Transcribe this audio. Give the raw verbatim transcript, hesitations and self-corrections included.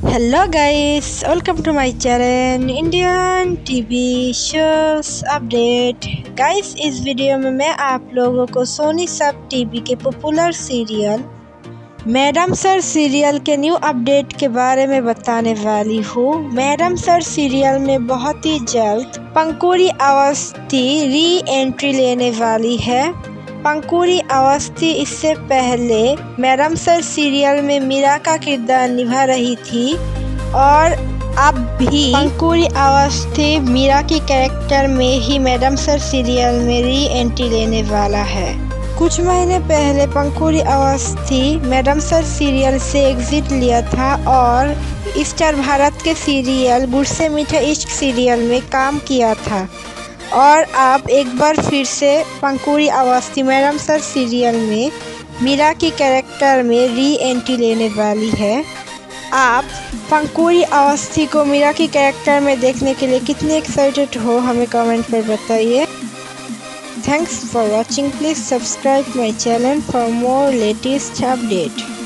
Hello guys, welcome to my channel Indian TV shows update. Guys, इस video में मैं आप लोगों को सोनी सब टीवी के popular serial madam sir serial के न्यू अपडेट के बारे में बताने वाली हूँ। मैडम सर सीरियल में बहुत ही जल्द पंकुरी अवस्थी री एंट्री लेने वाली है। पंकुरी अवस्थी इससे पहले मैडम सर सीरियल में मीरा का किरदार निभा रही थी और अब भी पंकुरी अवस्थी मीरा की कैरेक्टर में ही मैडम सर सीरियल में री एंट्री लेने वाला है। कुछ महीने पहले Pankhuri Awasthi madam sir serial से एग्जिट लिया था और स्टार भारत के सीरियल गुड़ मीठा इश्क सीरियल में काम किया था और अब एक बार फिर से Pankhuri Awasthi madam sir serial में मीरा की कैरेक्टर में री एंट्री लेने वाली है। आप पंकुरी अवस्थी को मीरा की कैरेक्टर में देखने के लिए कितने एक्साइटेड हो, हमें कमेंट पर बताइए। Thanks for watching. Please subscribe my channel for more latest update.